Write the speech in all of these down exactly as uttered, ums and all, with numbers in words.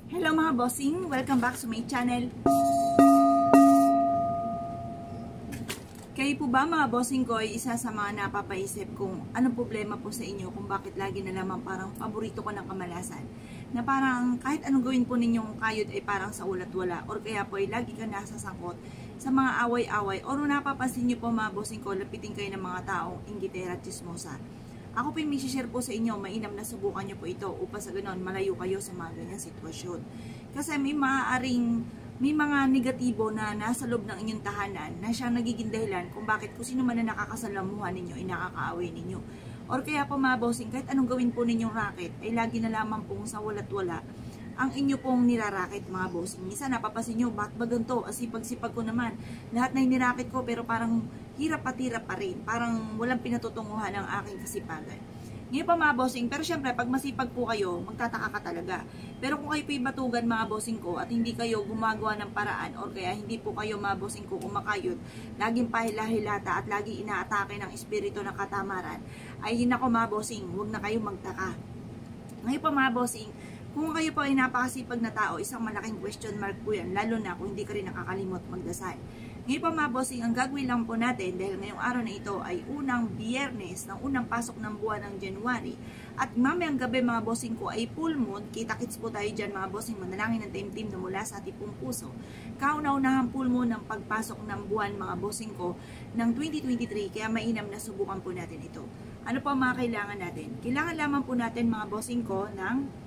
Hello mga bossing! Welcome back to my channel. Kayo po ba mga bossing ko ay isa sa mga napapaisip kung anong problema po sa inyo kung bakit lagi na naman parang paborito ko ng kamalasan? Na parang kahit anong gawin po ninyong kayod ay parang sa ulat wala or kaya po ay lagi ka nasasangkot sa mga away-away or napapansin nyo po mga bossing ko, lapitin kayo ng mga taong inggitera at chismosa. Ako po yung may share po sa inyo, mainam na subukan nyo po ito upang sa ganoon malayo kayo sa mga ganyang sitwasyon. Kasi may maaaring, may mga negatibo na nasa loob ng inyong tahanan na siya nagiging dahilan kung bakit kung sino man na nakakasalamuhan ninyo ay nakakaaway ninyo. Or kaya po mga bossing, kahit anong gawin po ninyong racket ay lagi na lamang pong sa walat wala ang inyo pong nirarakit mga bossing. Minsan napapasin nyo, bakit ba ganito? Asipag-sipag ko naman. Lahat na nirakit ko pero parang hirap at hirap pa rin. Parang walang pinatutunguhan ng aking kasipagan. Ngayon pa mga bossing, pero syempre pag masipag po kayo, magtataka ka talaga. Pero kung kayo po ibatugan mga bossing ko at hindi kayo gumagawa ng paraan or kaya hindi po kayo mga bossing ko kumakayod, laging pahila-hilata at lagi inaatake ng espiritu ng katamaran, ay hinako mga bossing, huwag na kayo magtaka. Ngayon pa mga bossing, kung kayo po ay napakasipag na tao, isang malaking question mark po yan, lalo na kung hindi ka rin nakakalimot magdasal. Ngayon po mga bossing, ang gagawin lang po natin, dahil ngayong araw na ito ay unang biyernes, ng unang pasok ng buwan ng January, at mamayang gabi mga bossing ko ay full moon, kita-kits po tayo dyan mga bossing, manalangin ng team-team na mula sa ating pong puso. Kauna-unahan full moon ng pagpasok ng buwan mga bossing ko ng twenty twenty-three, kaya mainam na subukan po natin ito. Ano po ang mga kailangan natin? Kailangan lamang po natin mga bossing ko ng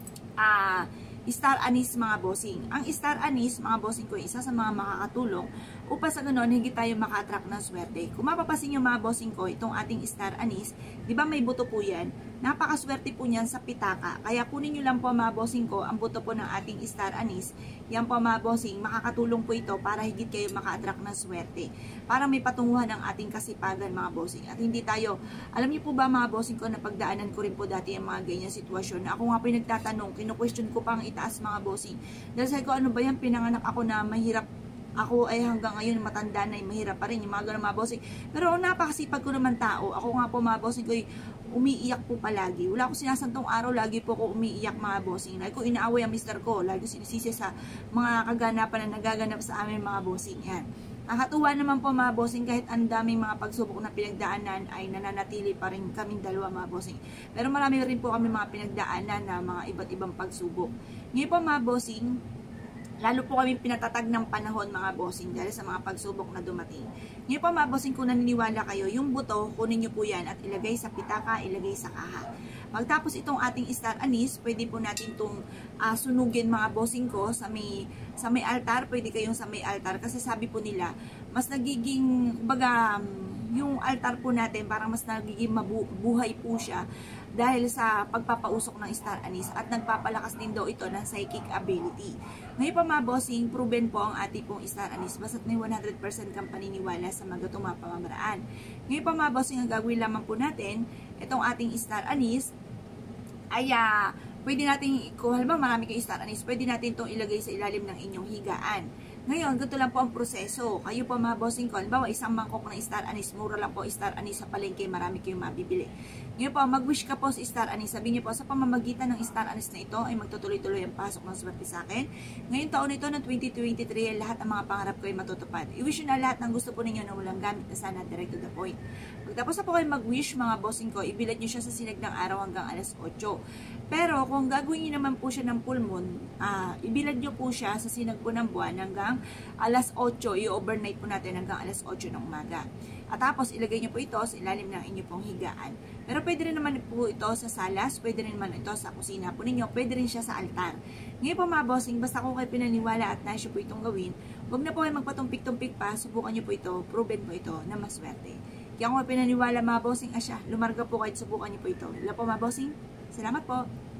Uh, star anise mga bossing. Ang star anise mga bossing ko isa sa mga makakatulong upang sa ganoon higit tayo maka-attract ng swerte. Kung mapapasin nyo mga bossing ko, itong ating star anise, di ba may buto po yan? Napakaswerte po niyan sa pitaka. Kaya kunin nyo lang po mga bossing ko ang buto po ng ating star anise. Yan po mga bossing, makakatulong po ito para higit kayo maka-attract ng swerte. Para may patunguhan ng ating kasipagan mga bossing. At hindi tayo, alam niyo po ba mga bossing ko, na pagdaanan ko rin po dati ang mga ganyan sitwasyon. Na ako nga po yung nagtatanong, kinu-question ko pang itaas mga bossing. Dahil sabi ko, ano ba yan, pinanganak ako na mahirap. Ako ay hanggang ngayon matanda na, mahirap pa rin yung mga ganun mga bossing. Pero napakasipag ko naman tao. Ako nga po mga bossing ko, umiiyak po palagi. Wala akong sinasantong araw, lagi po ko umiiyak mga bossing. Lagi ko inaaway ang mister ko, lagi ko sinisisi sa mga kaganapan na nagaganap sa amin mga bossing. Yan. Nakakatuwa naman po mga bossing, kahit ang daming mga pagsubok na pinagdaanan ay nananatili pa rin kaming dalawa mga bossing. Pero marami rin po kami mga pinagdaanan na mga iba't ibang pagsubok. Ngayon po mga bossing, lalo po kami pinatatag ng panahon mga bossing dahil sa mga pagsubok na dumating. Ngayon po mga bossing, kung naniniwala kayo, yung buto, kunin nyo po yan at ilagay sa pitaka, ilagay sa kaha. Pagtapos itong ating star anise, pwede po natin itong uh, sunugin mga bossing ko sa may, sa may altar. Pwede kayong sa may altar kasi sabi po nila, mas nagiging, baga, yung altar po natin, parang mas nagiging mabuhay po siya dahil sa pagpapausok ng star anise at nagpapalakas din daw ito ng psychic ability. Ngayon pa mga bossing, proven po ang ating pong star anise basta't may one hundred percent kang paniniwala sa mga gatong mga pamamaraan. Ngayon pa mga bossing, ang gagawin lamang po natin, itong ating star anise ay uh, pwede natin, kung halimbawa marami kayong star anise, pwede natin itong ilagay sa ilalim ng inyong higaan. Ngayon, ganito lang po ang proseso. Kayo po mga bossing ko, halimbawa isang mangkok ng star anise, mura lang po star anise sa palengke, marami kayong mabibili. Ngayon po, mag-wish ka po sa star anise. Sabihin niyo po, sa pamamagitan ng star anise na ito, ay magtutuloy-tuloy ang pasok ng swerte sa akin. Ngayon taon ito ng twenty twenty-three, lahat ng mga pangarap ko ay matutupad. I-wish nyo na lahat ng gusto po ninyo na walang gamit na sana, direct to the point. Pagtapos na po kayo mag-wish mga bossing ko, ibilad nyo siya sa sinag ng araw hanggang alas otso. Pero kung gagawin nyo naman po siya ng full moon, uh, ibilad nyo po siya sa sinag po ng buwan hanggang alas otso, i-overnight po natin hanggang alas otso ng umaga. At tapos, ilagay nyo po ito sa ilalim ng inyo pong higaan. Pero pwede rin naman po ito sa salas, pwede rin naman ito sa kusina po ninyo, pwede rin siya sa altar. Ngayon po mga bossing, basta kung kayo pinaniwala at nasyo po itong gawin, huwag na po kayo magpatumpik-tumpik pa, subukan nyo po ito, proven po ito na maswerte. Kaya kung kayo pinaniwala mga bossing, asya, lumarga po kayo, subukan nyo po ito. Wala po mga bossing, salamat po!